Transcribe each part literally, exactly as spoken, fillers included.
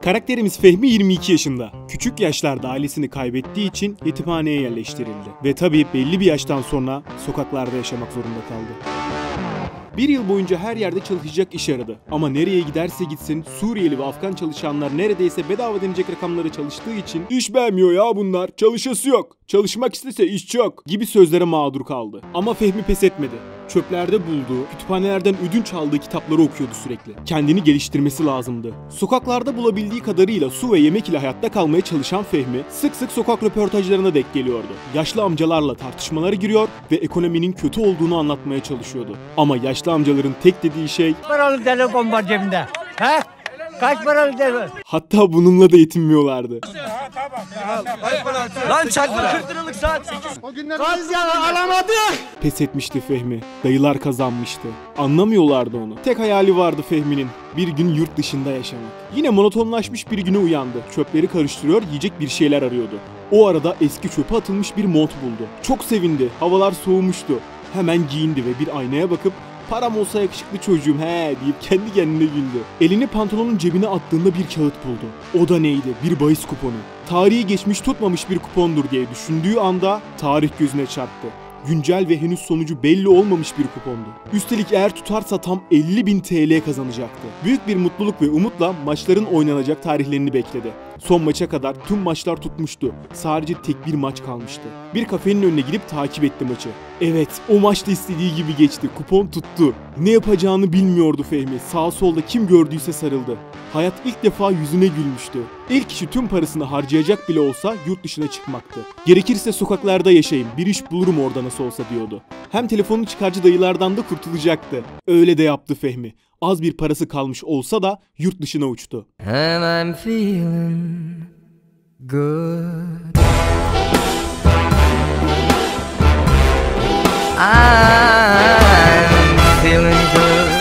Karakterimiz Fehmi yirmi iki yaşında. Küçük yaşlarda ailesini kaybettiği için yetimhaneye yerleştirildi. Ve tabii belli bir yaştan sonra sokaklarda yaşamak zorunda kaldı. Bir yıl boyunca her yerde çalışacak iş aradı. Ama nereye giderse gitsin Suriyeli ve Afgan çalışanlar neredeyse bedava denecek rakamları çalıştığı için "İş beğenmiyor ya bunlar, çalışası yok, çalışmak istese iş çok" gibi sözlere mağdur kaldı. Ama Fehmi pes etmedi. Çöplerde bulduğu, kütüphanelerden ödünç aldığı kitapları okuyordu sürekli. Kendini geliştirmesi lazımdı. Sokaklarda bulabildiği kadarıyla su ve yemek ile hayatta kalmaya çalışan Fehmi sık sık sokak röportajlarına denk geliyordu. Yaşlı amcalarla tartışmalara giriyor ve ekonominin kötü olduğunu anlatmaya çalışıyordu. Ama yaşlı amcaların tek dediği şey "Paralık telefon var cebinde. He? Kaç paralık telefon?" Hatta bununla da yetinmiyorlardı. Lan çakma kırk liralık saat sekiz. O günler gaz yağı alamadı. Pes etmişti Fehmi. Dayılar kazanmıştı. Anlamıyorlardı onu. Tek hayali vardı Fehmi'nin. Bir gün yurt dışında yaşamak. Yine monotonlaşmış bir güne uyandı. Çöpleri karıştırıyor, yiyecek bir şeyler arıyordu. O arada eski çöpe atılmış bir mont buldu. Çok sevindi. Havalar soğumuştu. Hemen giyindi ve bir aynaya bakıp "Param olsa yakışıklı çocuğum he" deyip kendi kendine güldü. Elini pantolonun cebine attığında bir kağıt buldu. O da neydi? Bir bahis kuponu. Tarihi geçmiş tutmamış bir kupondur diye düşündüğü anda tarih gözüne çarptı. Güncel ve henüz sonucu belli olmamış bir kupondu. Üstelik eğer tutarsa tam elli bin T L kazanacaktı. Büyük bir mutluluk ve umutla maçların oynanacak tarihlerini bekledi. Son maça kadar tüm maçlar tutmuştu. Sadece tek bir maç kalmıştı. Bir kafenin önüne gidip takip etti maçı. Evet, o maçta istediği gibi geçti. Kupon tuttu. Ne yapacağını bilmiyordu Fehmi. Sağ solda kim gördüyse sarıldı. Hayat ilk defa yüzüne gülmüştü. İlk işi tüm parasını harcayacak bile olsa yurt dışına çıkmaktı. Gerekirse sokaklarda yaşayayım, bir iş bulurum orada nasıl olsa diyordu. Hem telefonu çıkarcı dayılardan da kurtulacaktı. Öyle de yaptı Fehmi. Az bir parası kalmış olsa da yurt dışına uçtu. And I'm feeling good. I'm feeling good.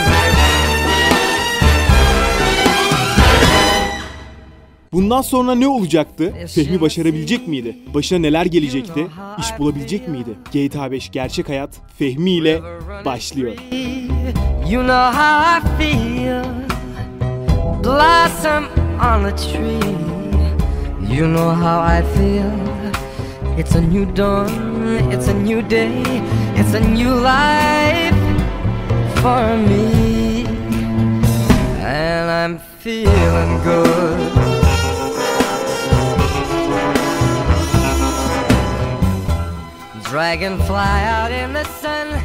Bundan sonra ne olacaktı? Fehmi başarabilecek miydi? Başına neler gelecekti? İş bulabilecek miydi? G T A beş Gerçek Hayat Fehmi ile başlıyor. You know how I feel, blossom on a tree. You know how I feel. It's a new dawn, it's a new day, it's a new life for me. And I'm feeling good. Dragonfly out in the sun,